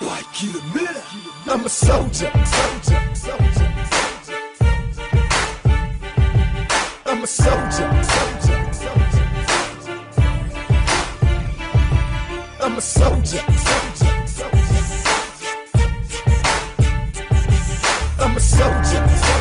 I'm a soldier. I'm a soldier. I'm a soldier. I'm a soldier.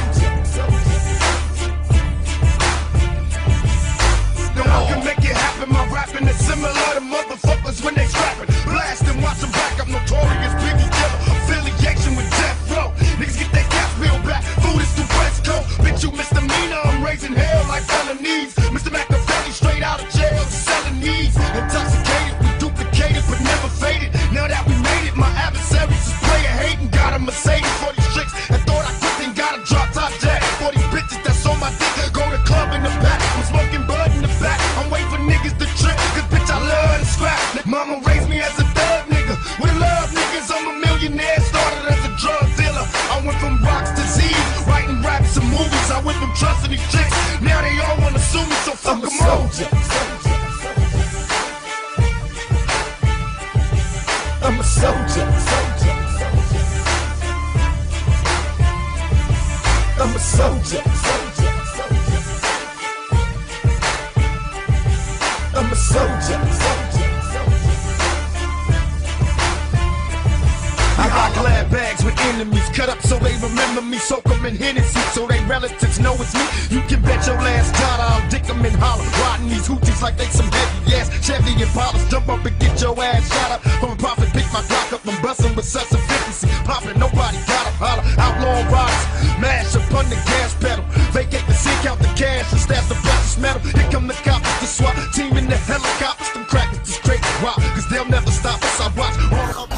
No one can make it happen. My rapping is similar to motherfuckers when they scrapping. Blast and watch them back. I'm notorious Biggie killer. Affiliation with Death Row. Niggas get their gas bill back. Food is the West Coast. Bitch, you misdemeanor. I'm raising hell like felonies. Mr. Machiavelli straight out of jail. Selling needs. Intoxicated, we duplicated but never faded. Now that we made it, my adversaries is player hating. Got a Mercedes for these tricks. And thought I quit and got a drop top jack. For these bitches that's on my dick. Go to club in the back. I'm smoking bud in the back. I'm waiting for niggas to trip. Cause bitch, I love to scrap. Mama raised me as a thug nigga. With love niggas, I'm a millionaire. Started as a drug dealer. I went from rocks to Z's. Writing raps and movies. I went from trusting these chicks. Now they all wanna sue me, so fuck them all. I'm a soldier. I'm a soldier. I'm a soldier. I got glad bags with enemies cut up so they remember me. Soak them in Hennessy so they relatives know it's me. You can bet your last dollar I'll dick them and holler. Riding these hoochies like they some heavy ass Chevy Impalas. Jump up and get your ass shot up. From a profit, pick my Glock up and bustin' with such efficiency. Poppin', nobody got 'em, holler. Outlaw riders, mash up on the gas pedal. Vacate the seat, count the cash and stash the precious metal. Here come the cops, the SWAT team in the helicopters. Them crackers just straight rock, cause they'll never stop us. I watch all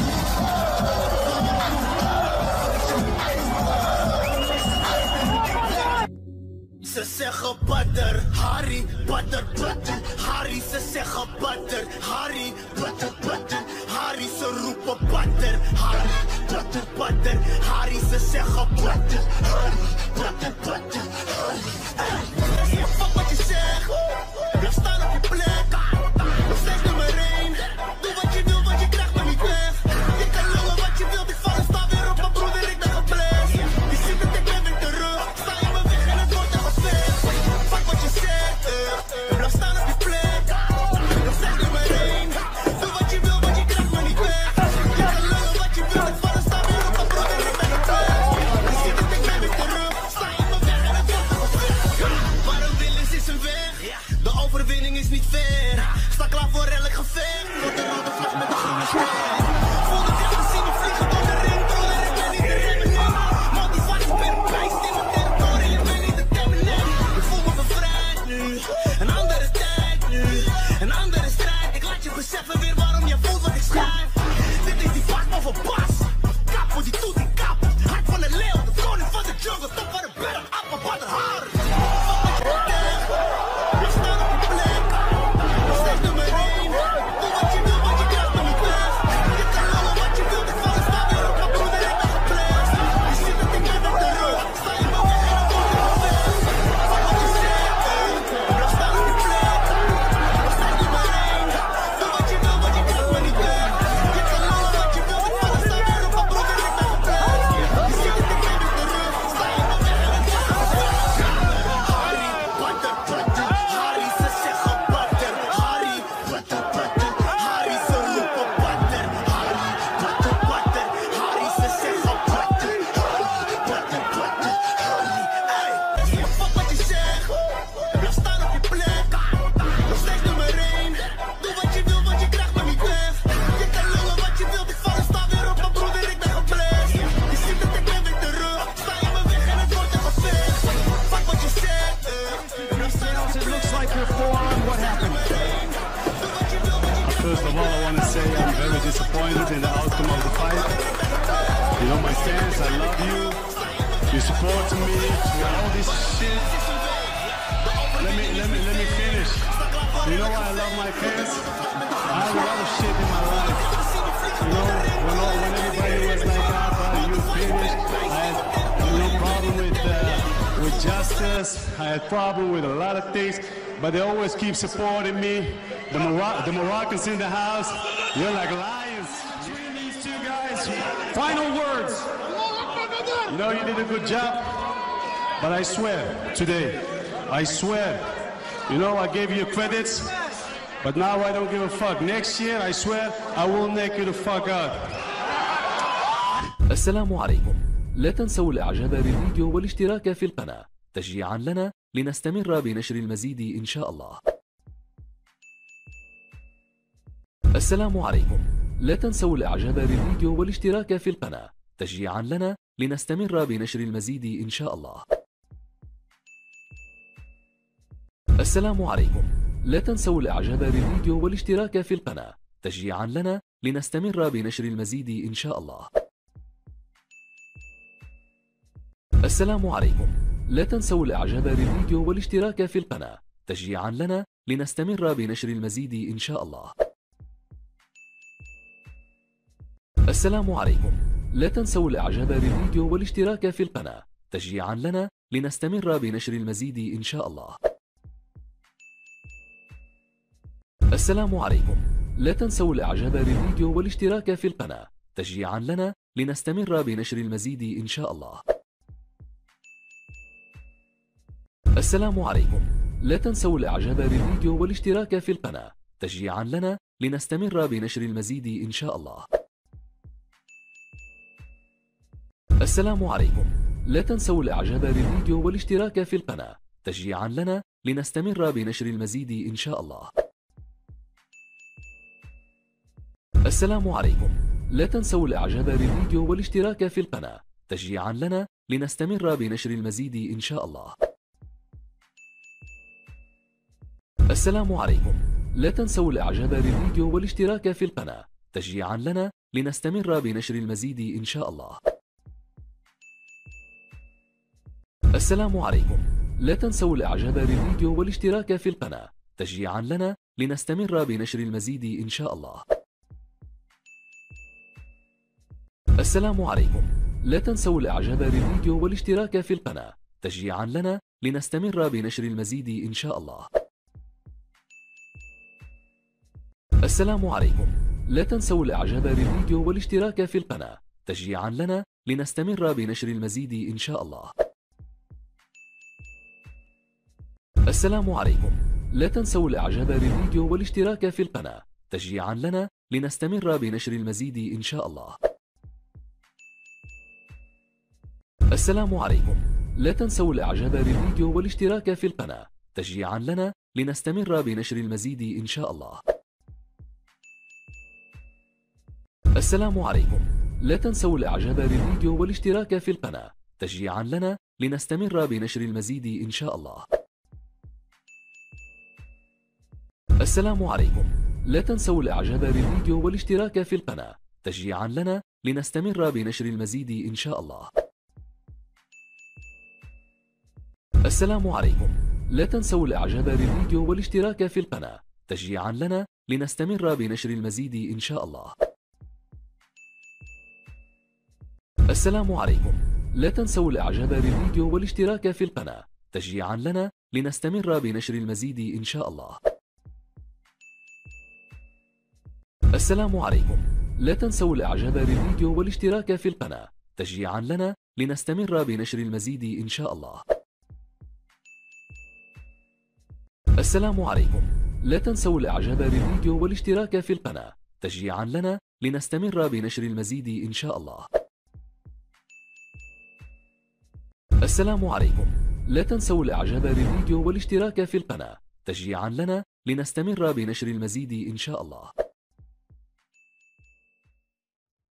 Ze zeggen butter, Harry, butter, butter. Harry, ze zeggen butter, Harry, butter, butter. Harry, ze roepen butter, Harry, butter, butter. Harry, ze zeggen butter, Harry, butter, butter. Harry, fuck wat je zegt, blijf staan op je plek. Nog steeds nummer 1, doe wat je wil, want je krijgt me niet weg. Je kan lullen wat je wilt, ik val en sta weer op, mijn broeder, ik ben geblest. Je ziet het, ik ben weer terug, sta in mijn weg en het wordt er gefeest. Fuck wat je zegt, blijf staan op je plek. Nog steeds nummer 1, doe wat je wil, want je krijgt me niet weg. Je kan lullen wat je wilt, ik val en sta weer op, mijn broeder, ik ben geblest. Je ziet het, ik ben weer terug, sta in mijn weg en het wordt er gefeest. Waar een wil is een weg, de overwinning is niet fair. Sta klaar voor elk gevecht, voor de rode vlag met de groene ster. Voel de krachten zien me vliegen door de ring, broeder, ik ben niet de remmen. Motivatie per prijs in mijn territorie, ik ben niet de terminal. Ik voel me bevrijd nu, een andere tijd nu, een andere strijd. Ik laat je beseffen weer waarom je voelt wat ik schrijf. Dit is die vak van Bas, kap voor die toet die kap. Hart van de leeuw, de koning van de jungle, top van de berg, appel van de haar. Blijf staan op je plek, nog steeds nummer 1. Doe wat je wil, want je krijgt me niet weg. Je kan lullen wat je wilt, ik val en sta weer op, mijn broeder, ik ben geblest. Je ziet dat ik ben weer terug, sta in mijn weg en het wordt er gefeest. Fuck wat je zegt, blijf staan op je plek, nog steeds nummer 1. Doe wat je wil, want je krijgt me niet weg. Je kan lullen wat je wilt, ik val en sta weer op, mijn broeder, ik ben geblest. Je ziet dat ik ben weer terug, sta in mijn weg en het wordt er gefeest. Harry, butter, butter. Harry, ze zeggen butter. Harry, butter, butter. Harry, ze roepen butter. Harry, butter, butter. Harry, ze zeggen butter. Harry, butter, butter. Harry, ey. Fuck wat je zegt, blijf staan op je plek. Nog steeds nummer 1. Doe wat je wil, want je krijgt me niet weg. Je kan lullen wat je wilt, ik val en sta weer op, mijn broeder, ik ben geblest. Je ziet dat ik ben weer terug, sta in mijn weg en het wordt er gefeest. Fuck wat je zegt, blijf staan op je It plek. looks like you're forearmed. What happened? First of all, I want to say I'm very disappointed in the outcome of the fight. You know my fans, I love you. You support me with all this shit. Let me finish. You know why I love my fans? I have a lot of shit in my life. You know, when everybody was like, "Ah, you finished," I had no problem with justice. I had problem with a lot of things, but they always keep supporting me. The Moroccans in the house, you're like lions. Between these two guys. final words. You know, you did a good job, but I swear today, I swear, you know, I gave you credits, but now I don't give a fuck. Next year, I swear, I will knock you the fuck out. السلام عليكم. لا تنسوا الاعجاب بالفيديو والاشتراك في القناة تشجيعا لنا لنستمر بنشر المزيد إن شاء الله. السلام عليكم. لا تنسوا الاعجاب بالفيديو والاشتراك في القناة تشجيعا لنا لنستمر بنشر المزيد إن شاء الله. السلام عليكم. لا تنسوا الاعجاب بالفيديو والاشتراك في القناة تشجيعا لنا لنستمر بنشر المزيد إن شاء الله. السلام عليكم. لا تنسوا الاعجاب بالفيديو والاشتراك في القناة تشجيعا لنا لنستمر بنشر المزيد إن شاء الله. السلام عليكم. لا تنسوا الاعجاب بالفيديو والاشتراك في القناة تشجيعا لنا لنستمر بنشر المزيد إن شاء الله. السلام عليكم. لا تنسوا الاعجاب بالفيديو والاشتراك في القناة تشجيعا لنا لنستمر بنشر المزيد إن شاء الله. السلام عليكم. لا تنسوا الاعجاب بالفيديو والاشتراك في القناة تشجيعا لنا لنستمر بنشر المزيد إن شاء الله. السلام عليكم. لا تنسوا الاعجاب بالفيديو والاشتراك في القناة تشجيعا لنا لنستمر بنشر المزيد إن شاء الله. السلام عليكم. لا تنسوا الاعجاب بالفيديو والاشتراك في القناة تشجيعا لنا لنستمر بنشر المزيد إن شاء الله. السلام عليكم. لا تنسوا الاعجاب بالفيديو والاشتراك في القناة تشجيعا لنا لنستمر بنشر المزيد إن شاء الله. السلام عليكم. لا تنسوا الاعجاب بالفيديو والاشتراك في القناة تشجيعا لنا لنستمر بنشر المزيد إن شاء الله. السلام عليكم. لا تنسوا الاعجاب بالفيديو والاشتراك في القناة تشجيعا لنا لنستمر بنشر المزيد إن شاء الله. السلام عليكم. لا تنسوا الاعجاب بالفيديو والاشتراك في القناة تشجيعا لنا لنستمر بنشر المزيد إن شاء الله. السلام عليكم. لا تنسوا الاعجاب بالفيديو والاشتراك في القناة تشجيعا لنا لنستمر بنشر المزيد إن شاء الله. السلام عليكم. لا تنسوا الاعجاب بالفيديو والاشتراك في القناة تشجيعا لنا لنستمر بنشر المزيد إن شاء الله. السلام عليكم. لا تنسوا الاعجاب بالفيديو والاشتراك في القناة تشجيعا لنا لنستمر بنشر المزيد إن شاء الله. السلام عليكم. لا تنسوا الاعجاب بالفيديو والاشتراك في القناة تشجيعا لنا لنستمر بنشر المزيد إن شاء الله. السلام عليكم. لا تنسوا الاعجاب بالفيديو والاشتراك في القناة تشجيعا لنا لنستمر بنشر المزيد إن شاء الله. السلام عليكم. لا تنسوا الاعجاب بالفيديو والاشتراك في القناة تشجيعا لنا لنستمر بنشر المزيد إن شاء الله. السلام عليكم. لا تنسوا الاعجاب بالفيديو والاشتراك في القناة تشجيعا لنا لنستمر بنشر المزيد إن شاء الله. السلام عليكم. لا تنسوا الاعجاب بالفيديو والاشتراك في القناة تشجيعا لنا لنستمر بنشر المزيد إن شاء الله. السلام عليكم. لا تنسوا الاعجاب بالفيديو والاشتراك في القناة تشجيعا لنا لنستمر بنشر المزيد إن شاء الله.